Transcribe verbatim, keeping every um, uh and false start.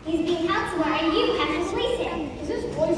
He's being held somewhere and you have to release him. Is this boy